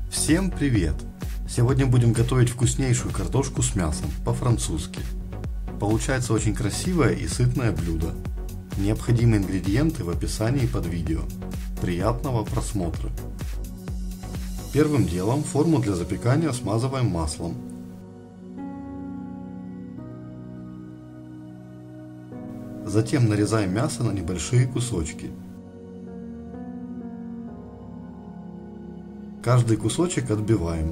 Всем привет! Сегодня будем готовить вкуснейшую картошку с мясом, по-французски. Получается очень красивое и сытное блюдо. Необходимые ингредиенты в описании под видео. Приятного просмотра! Первым делом форму для запекания смазываем маслом. Затем нарезаем мясо на небольшие кусочки. Каждый кусочек отбиваем.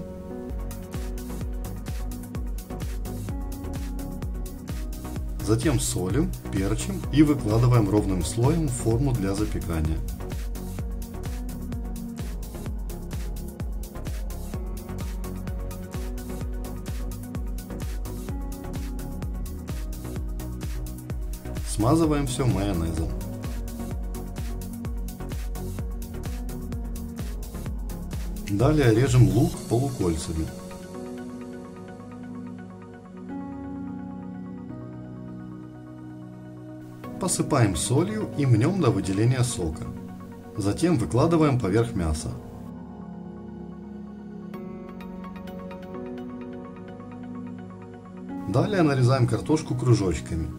Затем солим, перчим и выкладываем ровным слоем в форму для запекания. Смазываем все майонезом. Далее режем лук полукольцами. Посыпаем солью и мнем до выделения сока. Затем выкладываем поверх мяса. Далее нарезаем картошку кружочками.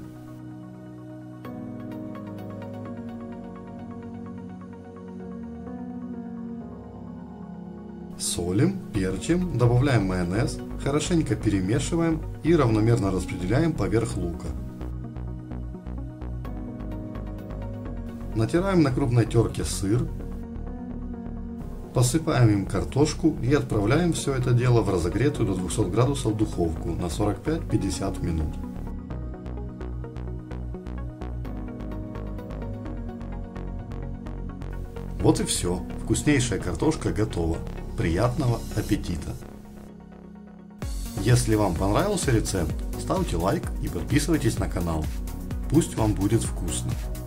Солим, перчим, добавляем майонез, хорошенько перемешиваем и равномерно распределяем поверх лука. Натираем на крупной терке сыр, посыпаем им картошку и отправляем все это дело в разогретую до 200 градусов духовку на 45-50 минут. Вот и все, вкуснейшая картошка готова. Приятного аппетита! Если вам понравился рецепт, ставьте лайк и подписывайтесь на канал. Пусть вам будет вкусно!